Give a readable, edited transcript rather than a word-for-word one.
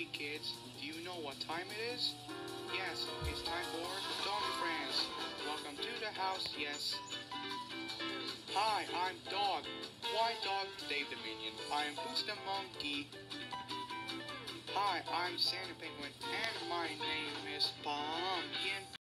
Hey kids, do you know what time it is? Yes, it's time for Dog Friends. Welcome to the house, yes. Hi, I'm Dog. White Dog, Dave the Minion. I'm Boots the Monkey. Hi, I'm Santa Penguin, and my name is Pumpkin